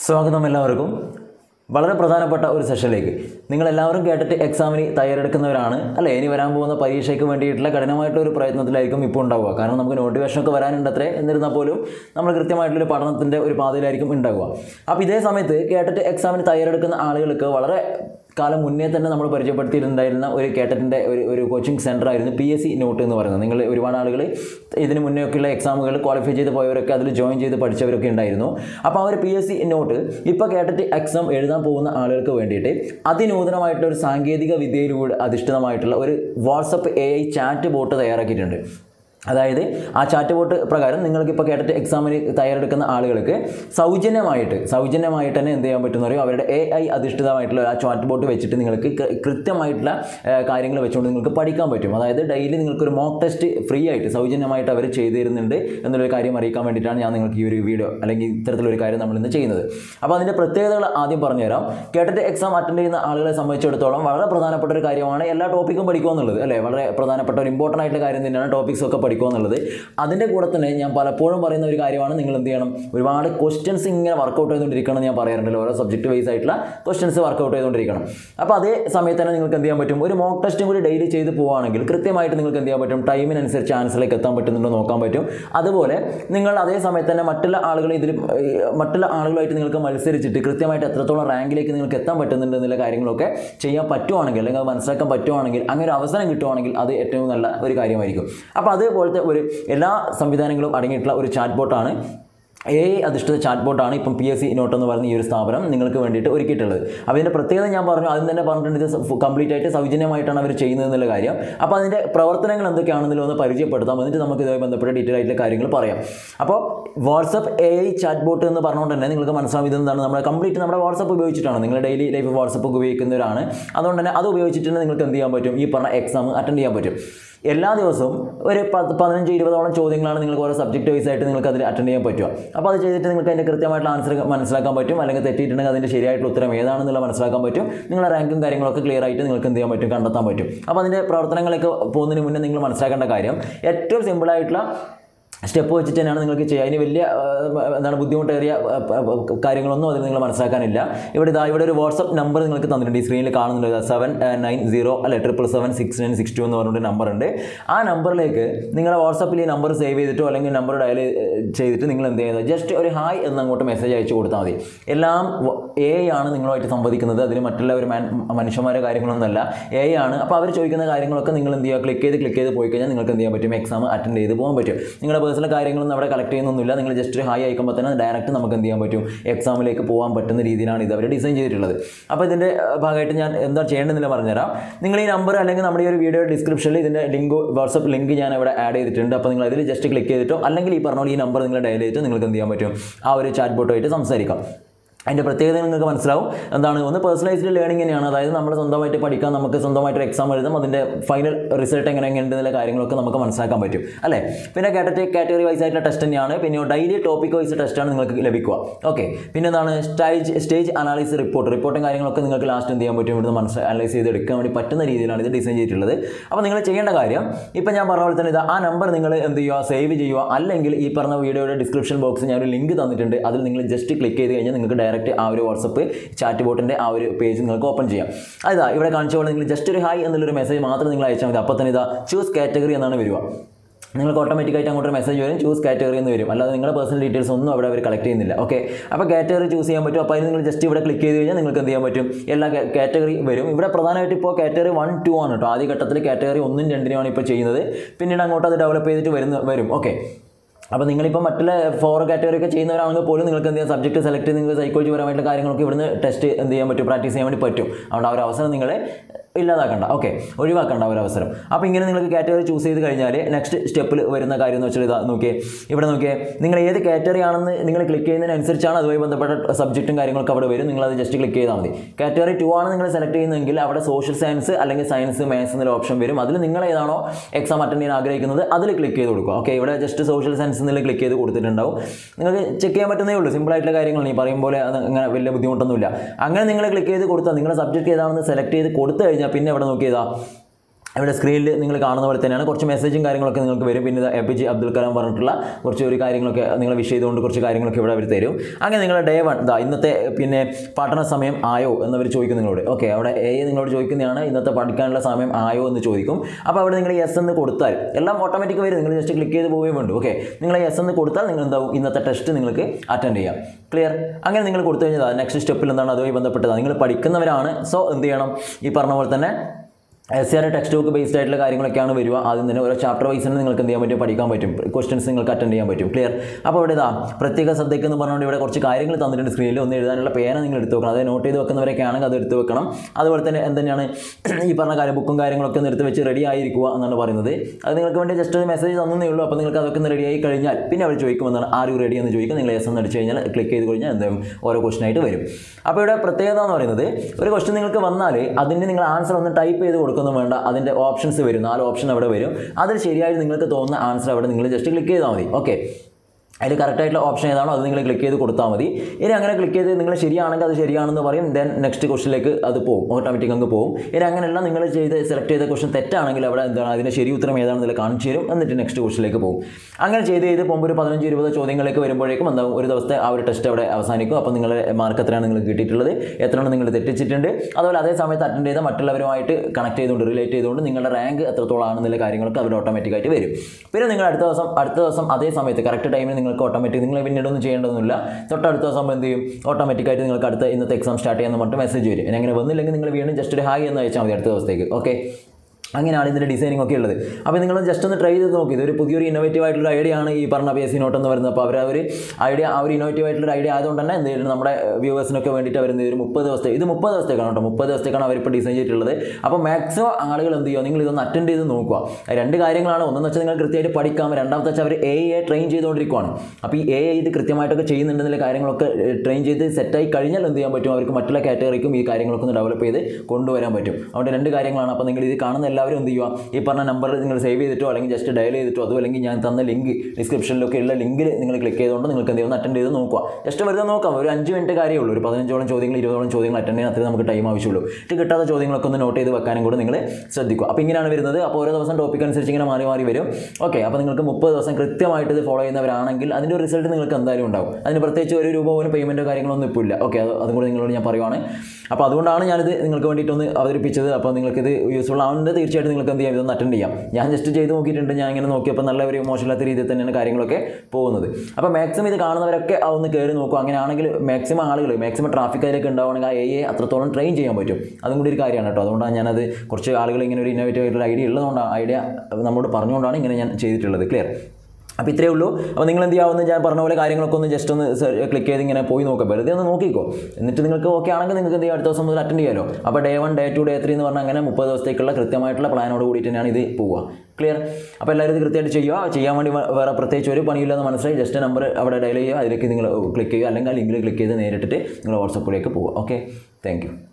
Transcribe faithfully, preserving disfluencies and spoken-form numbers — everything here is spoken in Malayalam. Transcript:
സ്വാഗതം എല്ലാവർക്കും. വളരെ പ്രധാനപ്പെട്ട ഒരു സെഷനിലേക്ക് നിങ്ങളെല്ലാവരും കേട്ടിട്ട് എക്സാമിന് തയ്യാറെടുക്കുന്നവരാണ് അല്ലേ? ഇനി വരാൻ പോകുന്ന പരീക്ഷയ്ക്ക് വേണ്ടിയിട്ടുള്ള കഠിനമായിട്ടൊരു പ്രയത്നത്തിലായിരിക്കും ഇപ്പോൾ ഉണ്ടാവുക. കാരണം നമുക്ക് നോട്ടിഫിക്കേഷനൊക്കെ വരാനുണ്ടത്രേ. എന്നിരുന്നാൽ പോലും നമ്മൾ കൃത്യമായിട്ടുള്ളൊരു പഠനത്തിൻ്റെ ഒരു പാതയിലായിരിക്കും ഉണ്ടാവുക. അപ്പോൾ ഇതേ സമയത്ത് കേട്ടിട്ട് എക്സാമിന് തയ്യാറെടുക്കുന്ന ആളുകൾക്ക് വളരെ കാലം മുന്നേ തന്നെ നമ്മൾ പരിചയപ്പെടുത്തിയിട്ടുണ്ടായിരുന്ന ഒരു കേട്ടറ്റിൻ്റെ ഒരു ഒരു കോച്ചിങ് സെൻ്റർ ആയിരുന്നു പി എസ് സി നോട്ട് എന്ന് പറയുന്നത്. നിങ്ങൾ ഒരുപാട് ആളുകൾ ഇതിന് മുന്നേ ഒക്കെയുള്ള എക്സാമുകൾ ക്വാളിഫൈ ചെയ്ത് പോയവരൊക്കെ അതിൽ ജോയിൻ ചെയ്ത് പഠിച്ചവരൊക്കെ ഉണ്ടായിരുന്നു. അപ്പോൾ ആ ഒരു പി എസ് സി നോട്ട് ഇപ്പോൾ കേട്ടറ്റ് എക്സാം എഴുതാൻ പോകുന്ന ആളുകൾക്ക് വേണ്ടിയിട്ട് അതിനൂതനമായിട്ടുള്ള ഒരു സാങ്കേതിക വിദ്യയിലൂടെ അധിഷ്ഠിതമായിട്ടുള്ള ഒരു WhatsApp A I chat bot തയ്യാറാക്കിയിട്ടുണ്ട്. അതായത് ആ ചാറ്റ് ബോട്ട് പ്രകാരം നിങ്ങൾക്കിപ്പോൾ കേട്ടിട്ട് എക്സാമിന് തയ്യാറെടുക്കുന്ന ആളുകൾക്ക് സൗജന്യമായിട്ട് സൗജന്യമായിട്ട് തന്നെ എന്ത് ചെയ്യാൻ പറ്റുന്ന പറയും, അവരുടെ എ ഐ അധിഷ്ഠിതമായിട്ടുള്ള ആ ചാറ്റ് ബോട്ട് വെച്ചിട്ട് നിങ്ങൾക്ക് കൃത്യമായിട്ടുള്ള കാര്യങ്ങൾ വെച്ചുകൊണ്ട് നിങ്ങൾക്ക് പഠിക്കാൻ പറ്റും. അതായത് ഡെയിലി നിങ്ങൾക്കൊരു മോക്ക് ടെസ്റ്റ് ഫ്രീ ആയിട്ട് സൗജന്യമായിട്ട് അവർ ചെയ്തു തരുന്നുണ്ട് എന്നുള്ളൊരു കാര്യം അറിയിക്കാൻ വേണ്ടിയിട്ടാണ് ഞാൻ നിങ്ങൾക്ക് ഈ ഒരു വീഡിയോ അല്ലെങ്കിൽ ഇത്തരത്തിലൊരു കാര്യം നമ്മളിന്ന് ചെയ്യുന്നത്. അപ്പോൾ അതിൻ്റെ പ്രത്യേകതകൾ ആദ്യം പറഞ്ഞുതരാം. കേട്ടിട്ട് എക്സാം അറ്റൻഡ് ചെയ്യുന്ന ആളുകളെ സംബന്ധിച്ചിടത്തോളം വളരെ പ്രധാനപ്പെട്ട ഒരു കാര്യമാണ് എല്ലാ ടോപ്പിക്കും പഠിക്കുക എന്നുള്ളത് അല്ലേ? വളരെ പ്രധാനപ്പെട്ട ഒരു ഇമ്പോർട്ടൻ്റ് ആയിട്ടുള്ള കാര്യം തന്നെയാണ് ടോപ്പിക്സ് ഒക്കെ പഠിക്കുക എന്നുള്ളത്. അതിൻ്റെ കൂടെ തന്നെ ഞാൻ പലപ്പോഴും പറയുന്ന ഒരു കാര്യമാണ്, നിങ്ങൾ എന്ത് ചെയ്യണം, ഒരുപാട് ക്വസ്റ്റ്യൻസ് ഇങ്ങനെ വർക്കൗട്ട് ചെയ്തുകൊണ്ടിരിക്കണം എന്ന് ഞാൻ പറയാറുണ്ടല്ലോ. ഓരോ സബ്ജക്റ്റ് വൈസ് ആയിട്ടുള്ള ക്വസ്റ്റ്യൻസ് വർക്കൗട്ട് ചെയ്തുകൊണ്ടിരിക്കണം. അപ്പോൾ അതേ സമയത്ത് തന്നെ നിങ്ങൾക്ക് എന്ത് ചെയ്യാൻ പറ്റും, ഒരു മോക്ക് ടെസ്റ്റും കൂടി ഡെയിലി ചെയ്ത് പോവുകയാണെങ്കിൽ കൃത്യമായിട്ട് നിങ്ങൾക്ക് എന്ത് ചെയ്യാൻ പറ്റും, ടൈമിനനുസരിച്ച് ആൻസറിലേക്ക് എത്താൻ പറ്റുന്നുണ്ടോ നോക്കാൻ പറ്റും. അതുപോലെ നിങ്ങൾ അതേ സമയത്ത് തന്നെ മറ്റുള്ള ആളുകൾ ഇതിൽ മറ്റുള്ള ആളുകളായിട്ട് നിങ്ങൾക്ക് മത്സരിച്ചിട്ട് കൃത്യമായിട്ട് എത്രത്തോളം റാങ്കിലേക്ക് നിങ്ങൾക്ക് എത്താൻ പറ്റുന്നുണ്ട് എന്നുള്ള കാര്യങ്ങളൊക്കെ ചെയ്യാൻ പറ്റുവാണെങ്കിൽ അല്ലെങ്കിൽ അത് മനസ്സിലാക്കാൻ പറ്റുവാണെങ്കിൽ അങ്ങനെ ഒരു അവസരം കിട്ടുവാണെങ്കിൽ അത് ഏറ്റവും നല്ല ഒരു കാര്യമായിരിക്കും. അപ്പോൾ അതുപോലത്തെ ഒരു എല്ലാ സംവിധാനങ്ങളും അടങ്ങിയിട്ടുള്ള ഒരു ചാറ്റ് ബോട്ടാണ്, എ ഐ അധിഷ്ഠിത ചാറ്റ് ബോട്ടാണ് ഇപ്പം പി എസ് സി നോട്ട് എന്ന് പറയുന്ന ഈ ഒരു സ്ഥാപനം നിങ്ങൾക്ക് വേണ്ടിയിട്ട് ഒരുക്കിയിട്ടുള്ളത്. അപ്പോൾ ഇതിൻ്റെ പ്രത്യേകത ഞാൻ പറഞ്ഞു, ആദ്യം തന്നെ പറഞ്ഞിട്ടുണ്ട്, ഇത് കംപ്ലീറ്റ് ആയിട്ട് സൗജന്യമായിട്ടാണ് അവർ ചെയ്യുന്നത് എന്നുള്ള കാര്യം. അപ്പോൾ അതിൻ്റെ പ്രവർത്തനങ്ങൾ എന്തൊക്കെയാണെന്നുള്ളത് ഒന്ന് പരിചയപ്പെടുത്താം, എന്നിട്ട് നമുക്ക് ഇതുമായി ബന്ധപ്പെട്ട ഡീറ്റെയിൽ ആയിട്ടുള്ള കാര്യങ്ങൾ പറയാം. അപ്പോൾ WhatsApp A I chat bot എന്ന് പറഞ്ഞുകൊണ്ട് തന്നെ നിങ്ങൾക്ക് മനസ്സിലാവും ഇതെന്താണ്, നമ്മുടെ കംപ്ലീറ്റ് നമ്മുടെ വാട്സപ്പ് ഉപയോഗിച്ചിട്ടാണ്. നിങ്ങൾ ഡെയിലി ലൈഫ് വാട്സപ്പ് ഉപയോഗിക്കുന്നവരാണ്, അതുകൊണ്ട് തന്നെ അത് ഉപയോഗിച്ചിട്ട് നിങ്ങൾക്ക് എന്ത് ചെയ്യാൻ പറ്റും, ഈ പറഞ്ഞ എക്സാം അറ്റൻഡ് ചെയ്യാൻ പറ്റും. എല്ലാ ദിവസവും ഒരു പത്ത് പതിനഞ്ച് ഇരുപതോളം ചോദ്യങ്ങളാണ് നിങ്ങൾക്ക് ഓരോ സബ്ജക്റ്റ് വൈസ് ആയിട്ട് നിങ്ങൾക്ക് അതിൽ അറ്റൻഡ് ചെയ്യാൻ പറ്റുക. അപ്പോൾ അത് ചെയ്തിട്ട് നിങ്ങൾക്ക് അതിൻ്റെ കൃത്യമായിട്ടുള്ള ആൻസർ മനസ്സിലാക്കാൻ പറ്റും, അല്ലെങ്കിൽ തെറ്റിയിട്ടുണ്ടെങ്കിൽ അതിൻ്റെ ശരിയായിട്ടുള്ള ഉത്തരം ഏതാണെന്നുള്ള മനസ്സിലാക്കാൻ പറ്റും. നിങ്ങളുടെ റാങ്കും കാര്യങ്ങളൊക്കെ ക്ലിയർ ആയിട്ട് നിങ്ങൾക്ക് എന്ത് ചെയ്യാൻ പറ്റും, കണ്ടെത്താൻ പറ്റും. അപ്പോൾ അതിൻ്റെ പ്രവർത്തനങ്ങളൊക്കെ പോകുന്നതിന് മുന്നേ നിങ്ങൾ മനസ്സിലാക്കേണ്ട കാര്യം, ഏറ്റവും സിമ്പിളായിട്ടുള്ള സ്റ്റെപ്പ് വെച്ചിട്ട് തന്നെയാണ് നിങ്ങൾക്ക് ചെയ്യുക. അതിന് വലിയ എന്താണ് ബുദ്ധിമുട്ടേറിയ കാര്യങ്ങളൊന്നും അതിൽ നിങ്ങൾ മനസ്സിലാക്കാനില്ല. ഇവിടെ ഇതാ ഇവിടെ ഒരു വാട്സപ്പ് നമ്പർ നിങ്ങൾക്ക് തന്നിട്ടുണ്ട്, ഈ സ്ക്രീനിൽ കാണുന്നുണ്ട്, സെവൻ നയൻ സീറോ അല്ലെ triple seven six nine six two എന്ന് പറഞ്ഞൊരു നമ്പർ ഉണ്ട്. ആ നമ്പറിലേക്ക് നിങ്ങളുടെ വാട്സപ്പിൽ ഈ നമ്പർ സേവ് ചെയ്തിട്ടോ അല്ലെങ്കിൽ നമ്പർ ഡയൽ ചെയ്തിട്ട് നിങ്ങൾ എന്ത് ചെയ്യുന്നത്, ജസ്റ്റ് ഒരു ഹായ് എന്ന് അങ്ങോട്ട് മെസ്സേജ് അയച്ചു കൊടുത്താൽ മതി. എല്ലാം എ ഐ ആണ് നിങ്ങളുമായിട്ട് സംവദിക്കുന്നത്, അതിന് മറ്റുള്ള ഒരു മനുഷ്യന്മാരുടെ കാര്യങ്ങളൊന്നുമല്ല, എ ഐ ആണ്. അപ്പോൾ അവർ ചോദിക്കുന്ന കാര്യങ്ങളൊക്കെ നിങ്ങൾ എന്ത് ചെയ്യുക, ക്ലിക്ക് ചെയ്ത് ക്ലിക്ക് ചെയ്ത് പോയി കഴിഞ്ഞാൽ നിങ്ങൾക്ക് എന്ത് ചെയ്യാൻ പറ്റും, എക്സാം അറ്റൻഡ് ചെയ്ത് പോകാൻ പറ്റും. നിങ്ങളുടെ പേഴ്സണൽ കാര്യങ്ങളൊന്നും അവിടെ കളക്ട് ചെയ്യുന്നൊന്നുമില്ല, നിങ്ങൾ ജസ്റ്റ് ഒരു ഹായ് അയക്കുമ്പോൾ തന്നെ ഡയറക്റ്റ് നമുക്ക് എന്ത് ചെയ്യാൻ പറ്റും, എക്സാമിലേക്ക് പോകാൻ പറ്റുന്ന രീതിയിലാണ് ഇത് അവർ ഡിസൈൻ ചെയ്തിട്ടുള്ളത്. അപ്പോൾ ഇതിൻ്റെ ഭാഗമായിട്ട് ഞാൻ എന്താ ചെയ്യേണ്ടതെന്നില്ല പറഞ്ഞുതരാം. നിങ്ങൾ ഈ നമ്പർ അല്ലെങ്കിൽ നമ്മുടെ ഈ ഒരു വീഡിയോ ഡിസ്ക്രിപ്ഷനിൽ ഇതിൻ്റെ ലിങ്ക് വാട്സപ്പ് ലിങ്ക് ഞാൻ ഇവിടെ ആഡ് ചെയ്തിട്ടുണ്ട്. അപ്പോൾ നിങ്ങൾ അതിൽ ജസ്റ്റ് ക്ലിക്ക് ചെയ്തിട്ടോ അല്ലെങ്കിൽ ഈ പറഞ്ഞ ഈ നമ്പർ നിങ്ങൾ ഡയൽ ചെയ്തിട്ട് നിങ്ങൾക്ക് എന്ത് ചെയ്യാൻ പറ്റും, ആ ഒരു ചാറ്റ് ബോട്ടുമായിട്ട് സംസാരിക്കാം. അതിൻ്റെ പ്രത്യേകത നിങ്ങൾക്ക് മനസ്സിലാവും. എന്താണ്, ഒന്ന് പേഴ്സണലൈസ്ഡ് ലേണിംഗ് തന്നെയാണ്. അതായത് നമ്മൾ സ്വന്തമായിട്ട് പഠിക്കാൻ, നമുക്ക് സ്വന്തമായിട്ട് എക്സാം എഴുതാം, അതിൻ്റെ ഫൈനൽ റിസൾട്ട് എങ്ങനെ എങ്ങനെയുള്ള കാര്യങ്ങളൊക്കെ നമുക്ക് മനസ്സിലാക്കാൻ പറ്റും അല്ലേ? പിന്നെ കാറ്റഗറി കാറ്റഗറി വൈസ് ആയിട്ടുള്ള ടെസ്റ്റ് തന്നെയാണ്. പിന്നെ ഡെയിലി ടോപ്പിക് വൈസ് ടെസ്റ്റാണ് നിങ്ങൾക്ക് ലഭിക്കുക. ഓക്കെ, പിന്നെ എന്താണ്, സ്റ്റേജ് സ്റ്റേജ് അനാലിസിസ് റിപ്പോർട്ട് റിപ്പോർട്ടും കാര്യങ്ങളൊക്കെ നിങ്ങൾക്ക് ലാസ്റ്റ് എന്ത് ചെയ്യാൻ പറ്റും, ഇവിടുന്ന് മനസ്സിൽ അനലൈസ് ചെയ്ത് എടുക്കാൻ വേണ്ടി പറ്റുന്ന രീതിയിലാണ് ഇത് ഡിസൈൻ ചെയ്തിട്ടുള്ളത്. അപ്പോൾ നിങ്ങൾ ചെയ്യേണ്ട കാര്യം, ഇപ്പം ഞാൻ പറഞ്ഞ പോലെ തന്നെ ഇത് ആ നമ്പർ നിങ്ങൾ എന്ത് ചെയ്യുക, സേവ് ചെയ്യുക, അല്ലെങ്കിൽ ഈ പറഞ്ഞ വീഡിയോയുടെ ഡിസ്ക്രിപ്ഷൻ ബോക്സിൽ ഞാൻ ഒരു ലിങ്ക് തന്നിട്ടുണ്ട്, അതിൽ നിങ്ങൾ ജസ്റ്റ് ക്ലിക്ക് ചെയ്ത് കഴിഞ്ഞാൽ നിങ്ങൾക്ക് ഡയറക്റ്റ് ആ ഒരു വാട്സപ്പ് ചാറ്റ് ബോട്ടിൻ്റെ ആ ഒരു പേജ് നിങ്ങൾക്ക് ഓപ്പൺ ചെയ്യാം. അതാ ഇവിടെ കാണിച്ചുകൊണ്ട് നിങ്ങൾ ജസ്റ്റ് ഒരു ഹായ് എന്നുള്ളൊരു മെസ്സേജ് മാത്രം നിങ്ങൾ അയച്ചാൽ മതി. അപ്പോൾ തന്നെ ഇതാ ചൂസ് കാറ്റഗറി എന്നാണ് വരിക. നിങ്ങൾക്ക് ഓട്ടോമാറ്റിക്കായിട്ട് അങ്ങോട്ട് മെസ്സേജ് വരും, ചൂസ് കാറ്റഗറി എന്ന് വരും. അല്ലാതെ നിങ്ങളുടെ പേഴ്സണൽ ഡീറ്റെയിൽസ് ഒന്നും അവിടെ അവർ കളക്ട് ചെയ്യുന്നില്ല. ഓക്കെ, അപ്പോൾ കാറ്റഗറി ചൂസ് ചെയ്യാൻ പറ്റും. അപ്പോൾ അതിന് നിങ്ങൾ ജസ്റ്റ് ഇവിടെ ക്ലിക്ക് ചെയ്ത് കഴിഞ്ഞാൽ നിങ്ങൾക്ക് എന്ത് ചെയ്യാൻ പറ്റും, എല്ലാ കാറ്റഗറി വരും. ഇവിടെ പ്രധാനമായിട്ട് ഇപ്പോൾ കാറ്റഗറി വൺ ടു ആണ് കേട്ടോ. ആദ്യ ഘട്ടത്തിൽ കാറ്റഗറി ഒന്നും രണ്ടിനുമാണ് ഇപ്പോൾ ചെയ്യുന്നത്. പിന്നീട് അങ്ങോട്ട് അത് ഡെവലപ്പ് ചെയ്തിട്ട് വരുന്ന വരും. ഓക്കെ, അപ്പോൾ നിങ്ങളിപ്പോൾ മറ്റുള്ള ഫോർ കാറ്റഗറി ഒക്കെ ചെയ്യുന്നവരാണെങ്കിൽ പോലും നിങ്ങൾക്ക് എന്ത് ചെയ്യാം, സബ്ജക്റ്റ് സെലക്ട് ചെയ്ത് നിങ്ങൾക്ക് സൈക്കോളജി പരമായിട്ടുള്ള കാര്യങ്ങളൊക്കെ ഇവിടുന്ന് ടെസ്റ്റ് എന്ത് ചെയ്യാൻ പറ്റും, പ്രാക്ടീസ് ചെയ്യാൻ വേണ്ടി പറ്റും. അതുകൊണ്ട് ആ ഒരു അവസരം നിങ്ങൾ ഇല്ലാതാക്കണ്ട, ഓക്കെ, ഒഴിവാക്കേണ്ട ഒരു അവസരം. അപ്പോൾ ഇങ്ങനെ നിങ്ങൾക്ക് കാറ്റഗറി ചൂസ് ചെയ്ത് കഴിഞ്ഞാൽ നെക്സ്റ്റ് സ്റ്റെപ്പിൽ വരുന്ന കാര്യം എന്ന് വെച്ചാൽ ഇതാ നോക്കിയേ, ഇവിടെ നോക്കിയേ, നിങ്ങൾ ഏത് കാറ്റഗറി ആണെന്ന് നിങ്ങൾ ക്ലിക്ക് ചെയ്യുന്നതിനനുസരിച്ചാണ് അതുമായി ബന്ധപ്പെട്ട സബ്ജക്റ്റും കാര്യങ്ങളൊക്കെ അവിടെ വരും. നിങ്ങളത് ജസ്റ്റ് ക്ലിക്ക് ചെയ്താൽ മതി. കാറ്റഗറി ടു ആണ് നിങ്ങൾ സെലക്ട് ചെയ്യുന്നതെങ്കിൽ അവിടെ സോഷ്യൽ സയൻസ് അല്ലെങ്കിൽ സയൻസ് മാത്സ് എന്നുള്ള ഓപ്ഷൻ വരും. അതിൽ നിങ്ങൾ ഏതാണോ എക്സാം അറ്റൻഡ് ചെയ്യാൻ ആഗ്രഹിക്കുന്നത് അതിൽ ക്ലിക്ക് ചെയ്ത് കൊടുക്കുക. ഓക്കെ, ഇവിടെ ജസ്റ്റ് സോഷ്യൽ സയൻസ് എന്നുള്ള ക്ലിക്ക് ചെയ്ത് കൊടുത്തിട്ടുണ്ടാവും. നിങ്ങൾക്ക് ചെക്ക് ചെയ്യാൻ പറ്റുന്നേ ഉള്ളൂ, സിമ്പിളായിട്ടുള്ള കാര്യങ്ങളാണ്. ഈ പറയും പോലെ അത് അങ്ങനെ വലിയ ബുദ്ധിമുട്ടൊന്നുമില്ല. അങ്ങനെ നിങ്ങൾ ക്ലിക്ക് ചെയ്ത് കൊടുത്താൽ നിങ്ങളുടെ സബ്ജക്റ്റ് ഏതാണെന്ന് സെലക്ട് ചെയ്ത് കൊടുത്തു കഴിഞ്ഞാൽ പിന്നെ ഇവിടെ നോക്കിയതാ ഇവിടെ സ്ക്രീനിൽ നിങ്ങൾ കാണുന്ന പോലെ തന്നെയാണ് കുറച്ച് മെസ്സേജും കാര്യങ്ങളൊക്കെ നിങ്ങൾക്ക് വരും. പിന്നെ A P J Abdul Kalam പറഞ്ഞിട്ടുള്ള കുറച്ച് ഒരു കാര്യങ്ങളൊക്കെ നിങ്ങൾ വിഷ് ചെയ്തുകൊണ്ട് കുറച്ച് കാര്യങ്ങളൊക്കെ ഇവിടെ അവർ തരും. അങ്ങനെ നിങ്ങളുടെ ഡേ വൺ ഇതാ ഇന്നത്തെ പിന്നെ പഠന സമയം ആയോ എന്നവർ ചോദിക്കും നിങ്ങളോട്. ഓക്കെ, അവിടെ എ നിങ്ങളോട് ചോദിക്കുന്നതാണ് ഇന്നത്തെ പഠിക്കാനുള്ള സമയം ആയോ എന്ന് ചോദിക്കും. അപ്പോൾ അവിടെ നിങ്ങൾ യെസ് എന്ന് കൊടുത്താൽ എല്ലാം ഓട്ടോമാറ്റിക് വരും, നിങ്ങൾ ജസ്റ്റ് ക്ലിക്ക് ചെയ്ത് പോവുകയും വേണ്ടു. ഓക്കെ, നിങ്ങൾ യെസ് എന്ന് കൊടുത്താൽ നിങ്ങൾ എന്താവും ഇന്നത്തെ ടെസ്റ്റ് നിങ്ങൾക്ക് അറ്റൻഡ് ചെയ്യാം. ക്ലിയർ? അങ്ങനെ നിങ്ങൾ കൊടുത്തു കഴിഞ്ഞാൽ നെക്സ്റ്റ് സ്റ്റെപ്പിൽ എന്താണ് അതുമായി ബന്ധപ്പെട്ടതാണ്. നിങ്ങൾ പഠിക്കുന്നവരാണ്, സോ എന്ത് ചെയ്യണം, ഈ പറഞ്ഞ പോലെ തന്നെ S C R text book based ആയിട്ടുള്ള കാര്യങ്ങളൊക്കെയാണ് വരിക. ആദ്യം തന്നെ ഓരോ ചാപ്റ്റർ വൈസ് തന്നെ നിങ്ങൾക്ക് എന്ത് ചെയ്യാൻ പറ്റും, പഠിക്കാൻ പറ്റും, ക്വസ്റ്റൻസ് നിങ്ങൾക്ക് അറ്റൻഡ് ചെയ്യാൻ പറ്റും. ക്ലിയർ? അപ്പോൾ ഇവിടെ ഇതാ പ്രത്യേക ശ്രദ്ധയ്ക്ക് എന്ന് പറഞ്ഞുകൊണ്ട് ഇവിടെ കുറച്ച് കാര്യങ്ങൾ തന്നിട്ടുണ്ട് സ്ക്രീനിൽ. ഒന്ന് എഴുതാനുള്ള പേന നിങ്ങൾ എടുത്ത് വെക്കണം, അതായത് നോട്ട് ചെയ്ത് വെക്കുന്നവരൊക്കെ ആണെങ്കിൽ അത് എടുത്ത് വെക്കണം. അതുപോലെ തന്നെ എന്താണ് ഈ പറഞ്ഞ കാര്യം ബുക്കും കാര്യങ്ങളൊക്കെ ഒന്ന് എടുത്ത് വെച്ച് റെഡി ആയിരിക്കുക എന്നാണ് പറയുന്നത്. അത് നിങ്ങൾക്ക് വേണ്ടി ജസ്റ്റ് ഒരു മെസ്സേജ് തന്നേ ഉള്ളൂ. അപ്പോൾ നിങ്ങൾക്ക് അതൊക്കെ ഒന്ന് റെഡി ആയി കഴിഞ്ഞാൽ പിന്നെ അവർ ചോദിക്കുമെന്നാണ് ആർ യു റെഡി എന്ന് ചോദിക്കും. നിങ്ങൾ എസ് എന്ന് അടിച്ച് കഴിഞ്ഞാൽ ക്ലിക്ക് ചെയ്ത് കഴിഞ്ഞാൽ എന്തായാലും ഓരോ ക്വസ്റ്റൻ ആയിട്ട് വരും. അപ്പോൾ ഇവിടെ പ്രത്യേകത എന്ന് പറയുന്നത് ഒരു ക്വസ്റ്റൻ നിങ്ങൾക്ക് വന്നാൽ അതിന് നിങ്ങൾ ആൻസർ ഒന്ന് ടൈപ്പ് ചെയ്ത് കൊടുക്കുന്നു വേണ്ട, അതിൻ്റെ ഓപ്ഷൻസ് വരും, നാല് ഓപ്ഷൻ അവിടെ വരും. അതിൽ ശരിയായിട്ട് നിങ്ങൾക്ക് തോന്നുന്ന ആൻസർ അവിടെ നിങ്ങൾ ജസ്റ്റ് ക്ലിക്ക് ചെയ്താൽ മതി. ഓക്കെ, അതിൽ കറക്റ്റായിട്ടുള്ള ഓപ്ഷൻ ഏതാണോ അത് നിങ്ങൾ ക്ലിക്ക് ചെയ്ത് കൊടുത്താൽ മതി. ഇനി അങ്ങനെ ക്ലിക്ക് ചെയ്ത് നിങ്ങൾ ശരിയാണെങ്കിൽ അത് ശരിയാണെന്ന് പറയും. ദെൻ നെക്സ്റ്റ് ക്വസ്റ്റിലേക്ക് അത് പോകും, ഓട്ടോമാറ്റിക് അങ്ങ് പോകും. ഇനി അങ്ങനെയല്ല നിങ്ങൾ ചെയ്ത് സെലക്ട് ചെയ്ത ക്വസ്റ്റൻ തെറ്റാണെങ്കിൽ അവിടെ എന്താണ് അതിൻ്റെ ശരി ഉത്തരം ഏതാണെന്ന് കാണിച്ചു തരും. എന്നിട്ട് നെക്സ്റ്റ് ക്വസ്റ്റിലേക്ക് പോകും. അങ്ങനെ ചെയ്ത് ചെയ്ത് പോകുമ്പോൾ ഒരു പതിനഞ്ച് ഇരുപത് ചോദ്യങ്ങളിലേക്ക് വരുമ്പോഴേക്കും എന്താവും ഒരു ദിവസത്തെ ആ ഒരു ടെസ്റ്റ് അവിടെ അവസാനിക്കും. അപ്പോൾ നിങ്ങളുടെ മാർക്ക് എത്രയാണ് നിങ്ങൾക്ക് കിട്ടിയിട്ടുള്ളത്, എത്രയാണ് നിങ്ങൾ തെറ്റിച്ചിട്ടുണ്ട്, അതുപോലെ അതേ സമയത്ത് അറ്റൻഡ് ചെയ്ത മറ്റുള്ളവരുമായിട്ട് കണക്ട് ചെയ്തുകൊണ്ട് റിലേറ്റ് ചെയ്തുകൊണ്ട് നിങ്ങളുടെ റാങ്ക് എത്രത്തോളം ആണെന്നുള്ള കാര്യങ്ങളൊക്കെ അവിടെ ഓട്ടോമാറ്റിക്കായിട്ട് വരും. പിന്നെ നിങ്ങൾ അടുത്ത ദിവസം അടുത്ത ദിവസം അതേ സമയത്ത് കറക്റ്റ് ടൈമിൽ നിങ്ങൾക്ക് ഓട്ടോമാറ്റിക് നിങ്ങൾ പിന്നീട് ഒന്നും ചെയ്യേണ്ടതൊന്നുമില്ല. തൊട്ടടുത്ത ദിവസം എന്ത് ചെയ്യും, ഓട്ടോമാറ്റിക്കായിട്ട് നിങ്ങൾക്ക് അടുത്ത ഇന്നത്തെ എക്സാം സ്റ്റാർട്ട് ചെയ്യാൻ പറഞ്ഞിട്ട് മെസ്സേജ് വരും. ഇനി അങ്ങനെ വന്നില്ലെങ്കിൽ നിങ്ങൾ വീണ്ടും ജസ്റ്റ് ഒരു ഹായ് എന്ന് അയച്ചാൽ മതി അടുത്ത ദിവസത്തേക്ക്. ഓക്കെ, അങ്ങനെയാണ് ഇതിൻ്റെ ഡിസൈനിങ് ഒക്കെ ഉള്ളത്. അപ്പോൾ നിങ്ങൾ ജസ്റ്റ് ഒന്ന് ട്രൈ ചെയ്ത് നോക്കി. ഇതൊരു പുതിയൊരു ഇന്നോവേറ്റീവ് ആയിട്ടുള്ള ഐഡിയ ആണ് ഈ പറഞ്ഞ പി എസ് സി നോട്ട് എന്ന് പറയുന്നത്. അപ്പോൾ അവർ ആ ഒരു ഐഡിയ ആ ഒരു ഇന്നോവേറ്റീവ് ആയിട്ടുള്ള ഐഡിയ ആയതുകൊണ്ട് തന്നെ എന്ത് ചെയ്തിട്ടുണ്ട് നമ്മുടെ വ്യൂവേഴ്സിനൊക്കെ വേണ്ടിയിട്ട് അവർ എന്ത് ചെയ്യും മുപ്പത് ദിവസത്തെ ഇത് മുപ്പത് ദിവസത്തേക്കാണ് കേട്ടോ, മുപ്പത് ദിവസത്തേക്കാണ് അവരിപ്പോൾ ഡിസൈൻ ചെയ്തിട്ടുള്ളത്. അപ്പോൾ മാക്സിമം ആളുകൾ എന്ത് ചെയ്യുക, നിങ്ങൾ ഇതൊന്ന് അറ്റൻഡ് ചെയ്ത് നോക്കുക. രണ്ട് കാര്യങ്ങളാണ്, ഒന്നെന്ന് വെച്ചാൽ നിങ്ങൾ കൃത്യമായിട്ട് പഠിക്കാം, രണ്ടാമത്തെ വെച്ചാൽ അവർ എ ഐ ട്രെയിൻ ചെയ്തുകൊണ്ടിരിക്കുകയാണ്. അപ്പോൾ ഈ എ ഐ ഇത് കൃത്യമായിട്ടൊക്കെ ചെയ്യുന്നുണ്ടെന്നുള്ള കാര്യങ്ങളൊക്കെ ട്രെയിൻ ചെയ്ത് സെറ്റായി കഴിഞ്ഞാൽ എന്ത് ചെയ്യാൻ പറ്റും, അവർക്ക് മറ്റുള്ള കാറ്റഗറിക്കും ഈ കാര്യങ്ങളൊക്കെ ഒന്ന് ഡെവലപ്പ് ചെയ്ത് കൊണ്ടുവരാൻ പറ്റും. അതുകൊണ്ട് രണ്ട് കാര്യങ്ങളാണ്. അപ്പോൾ നിങ്ങൾ ഇത് കാണുന്ന എല്ലാവരും എന്ത് ചെയ്യുക, ഈ പറഞ്ഞ നമ്പർ നിങ്ങൾ സേവ് ചെയ്തിട്ടോ അല്ലെങ്കിൽ ജസ്റ്റ് ഡയൽ ചെയ്തിട്ടോ അതോ അല്ലെങ്കിൽ ഞാൻ തന്ന ലിങ്ക് ഡിസ്ക്രിപ്ഷനിലൊക്കെ ഉള്ള ലിങ്കിൽ നിങ്ങൾ ക്ലിക്ക് ചെയ്തുകൊണ്ട് നിങ്ങൾക്ക് എന്ത് ചെയ്യുന്ന അറ്റൻഡ് ചെയ്ത് നോക്കുക. ജസ്റ്റ് വെറുതെ നോക്കാം, ഒരു അഞ്ച് മിനിറ്റ് കാര്യമുള്ളൂ. ഒരു പതിനഞ്ചോളം ചോദ്യങ്ങൾ ഇരുപതോളം ചോദ്യങ്ങൾ അറ്റൻഡ് ചെയ്യാൻ അത്രയും നമുക്ക് ടൈം ആവശ്യമുള്ളൂ. ഇത് കിട്ടാത്ത ചോദ്യങ്ങളൊക്കെ ഒന്ന് നോട്ട് ചെയ്ത് വെക്കാനും കൂടെ നിങ്ങൾ ശ്രദ്ധിക്കുക. അപ്പോൾ ഇങ്ങനെയാണ് വരുന്നത്. അപ്പോൾ ഓരോ ദിവസം ടോപ്പിക് അനുസരിച്ച് ഇങ്ങനെ മാറി മാറി വരും. ഓക്കെ, അപ്പോൾ നിങ്ങൾക്ക് മുപ്പത് ദിവസം കൃത്യമായിട്ട് ഇത് ഫോളോ ചെയ്യുന്നവരാണെങ്കിൽ അതിൻ്റെ ഒരു റിസൾട്ട് നിങ്ങൾക്ക് എന്തായാലും ഉണ്ടാവും. അതിന് പ്രത്യേകിച്ച് ഒരു രൂപ പോലും പേയ്മെൻറ്റോ കാര്യങ്ങളൊന്നും ഇപ്പോൾ ഇല്ല. ഓക്കെ, അത് അതും കൂടി നിങ്ങളോട് ഞാൻ പറയുവാണ്. അപ്പോൾ അതുകൊണ്ടാണ് ഞാനിത് നിങ്ങൾക്ക് വേണ്ടിയിട്ടൊന്ന് അവതരിപ്പിച്ചത്. അപ്പോൾ നിങ്ങൾക്കിത് യൂസ്ഫുൾ ആവുന്നത് തീർച്ചയായിട്ടും നിങ്ങൾക്ക് എന്ത് ചെയ്യാം, ഇതൊന്ന് അറ്റൻഡ് ചെയ്യാം. ഞാൻ ജസ്റ്റ് ചെയ്ത് നോക്കിയിട്ടുണ്ട്. ഞാൻ ഇങ്ങനെ നോക്കിയപ്പോൾ നല്ല ഒരു മോശമില്ലാത്ത രീതിയിൽ തന്നെയാണ് കാര്യങ്ങളൊക്കെ പോകുന്നത്. അപ്പോൾ മാക്സിമം ഇത് കാണുന്നവരൊക്കെ ഒന്ന് കയറി നോക്കുക. അങ്ങനെയാണെങ്കിൽ മാക്സിമം ആളുകൾ മാക്സിമം ട്രാഫിക് അതിലേക്ക് ഉണ്ടാവുകയാണെങ്കിൽ ആ എ അത്രത്തോളം ട്രെയിൻ ചെയ്യാൻ പറ്റും. അതും കൂടി ഒരു കാര്യമാണ് കേട്ടോ. അതുകൊണ്ടാണ് ഞാനത് കുറച്ച് ആളുകൾ ഇങ്ങനെ ഒരു ഇന്നോവേറ്റീവ് ആയിട്ടുള്ള ഐഡിയ ഉള്ളതുകൊണ്ടാണ് ഐഡിയ നമ്മളോട് പറഞ്ഞുകൊണ്ടാണ് ഇങ്ങനെ ഞാൻ ചെയ്തിട്ടുള്ളത്. ക്ലിയർ? അപ്പോൾ ഇത്രയേ ഉള്ളൂ. അപ്പോൾ നിങ്ങൾ എന്ത് ചെയ്യാവുന്ന ഞാൻ പറഞ്ഞ പോലെ കാര്യങ്ങളൊക്കെ ഒന്ന് ജസ്റ്റ് ഒന്ന് ക്ലിക്ക് ചെയ്ത് ഇങ്ങനെ പോയി നോക്കാം, വെറുതെ ഒന്ന് നോക്കിക്കോ. എന്നിട്ട് നിങ്ങൾക്ക് ഓക്കെ ആണെങ്കിൽ നിങ്ങൾക്ക് എന്ത് ചെയ്യാം, അടുത്ത ദിവസം മുതൽ അറ്റൻഡ് ചെയ്യാമല്ലോ. അപ്പോൾ day one day two day three എന്ന് പറഞ്ഞാൽ അങ്ങനെ മുപ്പത് ദിവസത്തേക്കുള്ള കൃത്യമായിട്ടുള്ള പ്ലാനോട് കൂടിയിട്ട് തന്നെയാണ് ഇത് പോവുക. ക്ലിയർ? അപ്പോൾ എല്ലാവരും ഇത് കൃത്യമായിട്ട് ചെയ്യുക. ചെയ്യാൻ വേണ്ടി വേറെ പ്രത്യേകിച്ച് ഒരു പണിയില്ലെന്ന് മനസ്സിലായി ജസ്റ്റ് നമ്പർ അവിടെ ഡയൽ ചെയ്യുക, അതിലേക്ക് നിങ്ങൾ ക്ലിക്ക് ചെയ്യുക, അല്ലെങ്കിൽ ആ ലിങ്കിൽ ക്ലിക്ക് ചെയ്ത് നേരിട്ടിട്ട് നിങ്ങൾ വാട്സപ്പിലേക്ക് പോവുക. Okay, thank U.